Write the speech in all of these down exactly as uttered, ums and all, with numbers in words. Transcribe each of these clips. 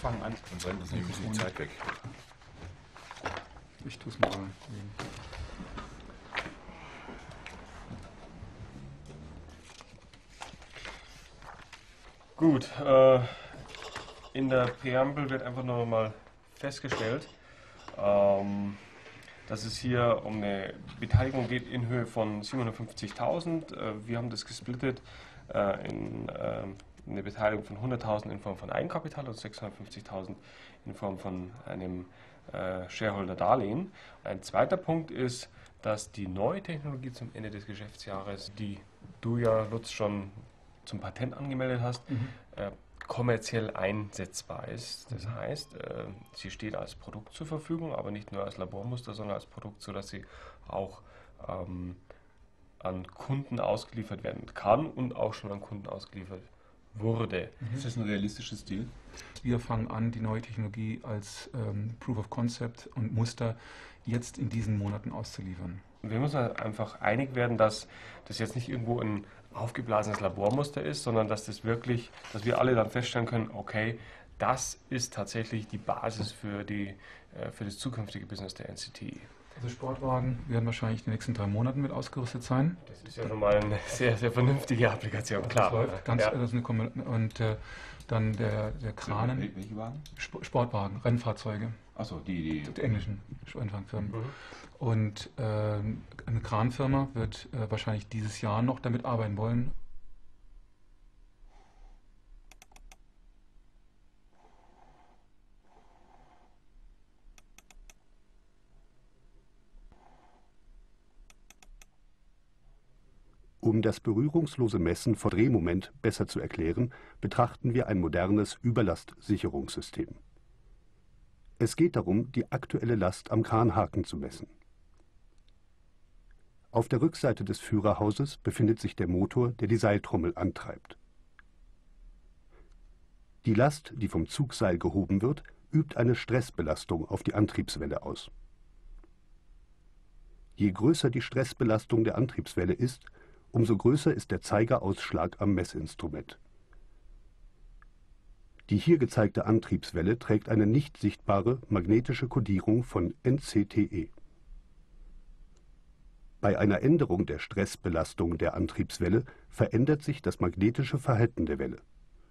fangen an. Und dann ist nämlich die Zeit weg. Ich tue es mal. Gut, äh, in der Präambel wird einfach nur noch mal festgestellt, ähm, dass es hier um eine Beteiligung geht in Höhe von siebenhundertfünfzigtausend. Äh, wir haben das gesplittet äh, in äh, eine Beteiligung von hunderttausend in Form von Eigenkapital und sechshundertfünfzigtausend in Form von einem äh, Shareholder-Darlehen. Ein zweiter Punkt ist, dass die neue Technologie zum Ende des Geschäftsjahres, die du ja, Lutz, schon zum Patent angemeldet hast, mhm. äh, kommerziell einsetzbar ist. Das heißt, äh, sie steht als Produkt zur Verfügung, aber nicht nur als Labormuster, sondern als Produkt, sodass sie auch ähm, an Kunden ausgeliefert werden kann und auch schon an Kunden ausgeliefert wurde. Mhm. Ist das ein realistisches Ziel? Wir fangen an, die neue Technologie als ähm, Proof of Concept und Muster jetzt in diesen Monaten auszuliefern. Wir müssen einfach einig werden, dass das jetzt nicht irgendwo ein aufgeblasenes Labormuster ist, sondern dass das wirklich, dass wir alle dann feststellen können, okay, das ist tatsächlich die Basis für, die, für das zukünftige Business der N C T. Also Sportwagen werden wahrscheinlich in den nächsten drei Monaten mit ausgerüstet sein. Das ist ja schon mal eine sehr, sehr vernünftige Applikation, klar. Das läuft ganz, ja. das ist eine, und äh, dann der, der Kranen. Welche Wagen? Sp Sportwagen, Rennfahrzeuge. Achso, die, die. Die englischen Rennfahrfirmen. Mhm. Und äh, eine Kranfirma wird äh, wahrscheinlich dieses Jahr noch damit arbeiten wollen. Um das berührungslose Messen vor Drehmoment besser zu erklären, betrachten wir ein modernes Überlastsicherungssystem. Es geht darum, die aktuelle Last am Kranhaken zu messen. Auf der Rückseite des Führerhauses befindet sich der Motor, der die Seiltrommel antreibt. Die Last, die vom Zugseil gehoben wird, übt eine Stressbelastung auf die Antriebswelle aus. Je größer die Stressbelastung der Antriebswelle ist, umso größer ist der Zeigerausschlag am Messinstrument. Die hier gezeigte Antriebswelle trägt eine nicht sichtbare magnetische Kodierung von N C T E. Bei einer Änderung der Stressbelastung der Antriebswelle verändert sich das magnetische Verhalten der Welle.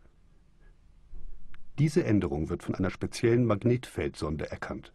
Diese Änderung wird von einer speziellen Magnetfeldsonde erkannt.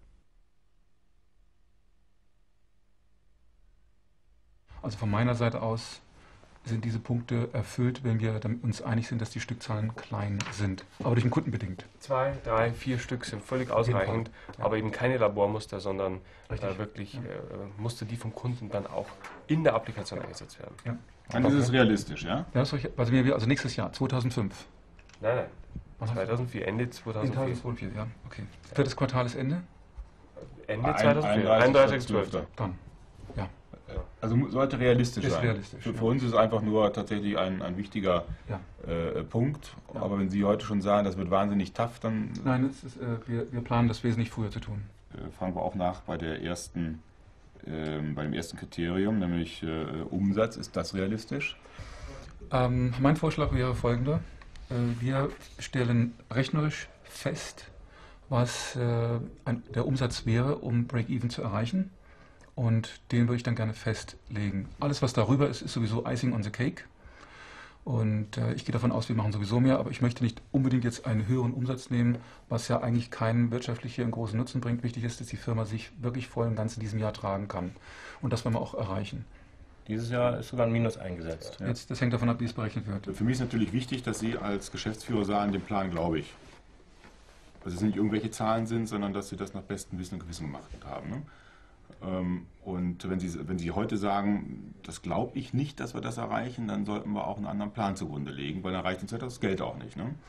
Also von meiner Seite aus sind diese Punkte erfüllt, wenn wir uns einig sind, dass die Stückzahlen klein sind, aber durch den Kunden bedingt. Zwei, drei, vier Stück sind völlig ausreichend, ja. Aber eben keine Labormuster, sondern äh, wirklich ja. äh, Muster, die vom Kunden dann auch in der Applikation eingesetzt werden. Ja. Dann ist es realistisch, ja? Ja, das also, wir, also nächstes Jahr, zweitausendfünf. Nein, nein, zweitausendvier, Ende zweitausendvier. zweitausendvier, ja, okay. Viertes Quartal ist Ende? Ende zweitausendvier, einunddreißigster zwölfter Dann, ja. Also sollte realistisch ist sein. Realistisch, für, ja. für uns ist es einfach nur tatsächlich ein, ein wichtiger ja. äh, Punkt. Ja. Aber wenn Sie heute schon sagen, das wird wahnsinnig tough, dann... Nein, es ist, äh, wir, wir planen das wesentlich früher zu tun. Äh, fragen wir auch nach bei, der ersten, äh, bei dem ersten Kriterium, nämlich äh, Umsatz. Ist das realistisch? Ähm, mein Vorschlag wäre folgender. Äh, wir stellen rechnerisch fest, was äh, ein, der Umsatz wäre, um Break-Even zu erreichen. Und den würde ich dann gerne festlegen. Alles, was darüber ist, ist sowieso Icing on the Cake. Und äh, ich gehe davon aus, wir machen sowieso mehr, aber ich möchte nicht unbedingt jetzt einen höheren Umsatz nehmen, was ja eigentlich keinen wirtschaftlichen großen Nutzen bringt. Wichtig ist, dass die Firma sich wirklich voll und ganz in diesem Jahr tragen kann. Und das wollen wir auch erreichen. Dieses Jahr ist sogar ein Minus eingesetzt. Ja. Jetzt, das hängt davon ab, wie es berechnet wird. Für mich ist natürlich wichtig, dass Sie als Geschäftsführer sagen, dem Plan glaube ich. Dass es nicht irgendwelche Zahlen sind, sondern dass Sie das nach bestem Wissen und Gewissen gemacht haben. Ne? Und wenn Sie, wenn Sie heute sagen, das glaube ich nicht, dass wir das erreichen, dann sollten wir auch einen anderen Plan zugrunde legen, weil dann reicht uns ja das Geld auch nicht. Ne?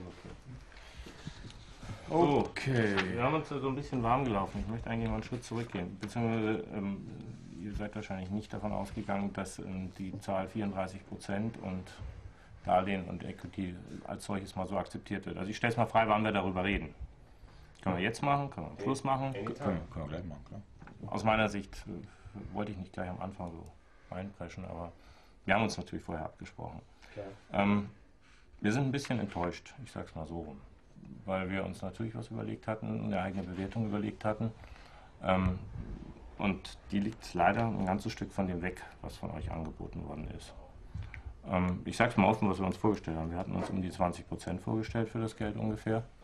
Okay. Wir haben uns so ein bisschen warm gelaufen. Ich möchte eigentlich mal einen Schritt zurückgehen. Beziehungsweise, ähm, ihr seid wahrscheinlich nicht davon ausgegangen, dass ähm, die Zahl vierunddreißig Prozent und Darlehen und Equity als solches mal so akzeptiert wird. Also ich stelle es mal frei, wann wir darüber reden. Können wir jetzt machen? Können wir am Schluss machen? Können, können wir gleich machen, klar. Aus meiner Sicht äh, wollte ich nicht gleich am Anfang so reinpreschen, aber wir haben uns natürlich vorher abgesprochen. Ähm, wir sind ein bisschen enttäuscht, ich sag's mal so rum. weil wir uns natürlich was überlegt hatten, eine eigene Bewertung überlegt hatten. Ähm, und die liegt leider ein ganzes Stück von dem weg, was von euch angeboten worden ist. Ähm, ich sage es mal offen, was wir uns vorgestellt haben. Wir hatten uns um die zwanzig Prozent vorgestellt für das Geld ungefähr.